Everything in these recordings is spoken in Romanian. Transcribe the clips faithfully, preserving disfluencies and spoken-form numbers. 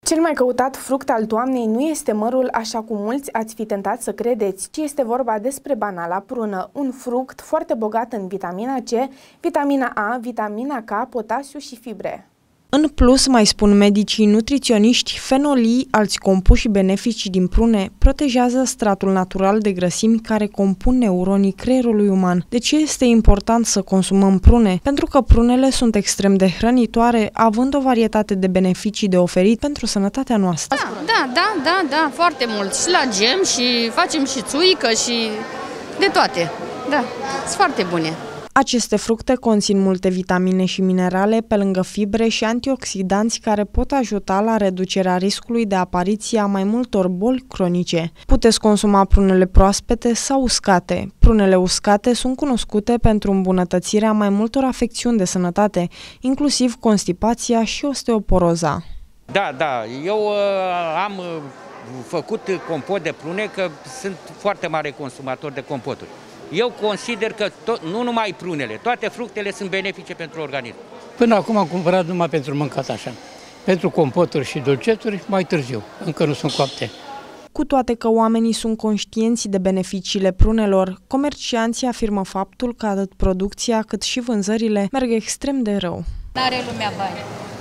Cel mai căutat fruct al toamnei nu este mărul, așa cum mulți ați fi tentat să credeți, ci este vorba despre banala prună, un fruct foarte bogat în vitamina C, vitamina A, vitamina K, potasiu și fibre. În plus, mai spun medicii nutriționiști, fenolii, alți compuși benefici din prune, protejează stratul natural de grăsimi care compun neuronii creierului uman. De ce este important să consumăm prune? Pentru că prunele sunt extrem de hrănitoare, având o varietate de beneficii de oferit pentru sănătatea noastră. Da, da, da, da, da, foarte mult. Și la gem și facem și țuică și de toate. Da, sunt foarte bune. Aceste fructe conțin multe vitamine și minerale, pe lângă fibre și antioxidanți care pot ajuta la reducerea riscului de apariție a mai multor boli cronice. Puteți consuma prunele proaspete sau uscate. Prunele uscate sunt cunoscute pentru îmbunătățirea mai multor afecțiuni de sănătate, inclusiv constipația și osteoporoza. Da, da, eu uh, am uh, făcut compot de prune, că sunt foarte mare consumator de compoturi. Eu consider că tot, nu numai prunele, toate fructele sunt benefice pentru organism. Până acum am cumpărat numai pentru mâncat așa. Pentru compoturi și dulcețuri, mai târziu, încă nu sunt coapte. Cu toate că oamenii sunt conștienți de beneficiile prunelor, comercianții afirmă faptul că atât producția cât și vânzările merg extrem de rău. N-are lumea bani.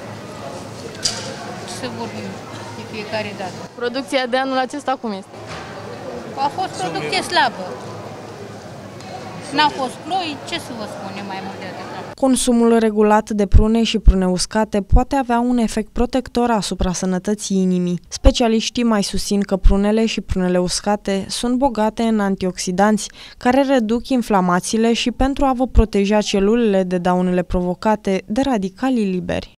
Ce să vorbim de fiecare dată. Producția de anul acesta cum este? A fost producție slabă. N-a fost ploi, ce să vă spunem mai mult de atât? Consumul regulat de prune și prune uscate poate avea un efect protector asupra sănătății inimii. Specialiștii mai susțin că prunele și prunele uscate sunt bogate în antioxidanți, care reduc inflamațiile și pentru a vă proteja celulele de daunele provocate de radicalii liberi.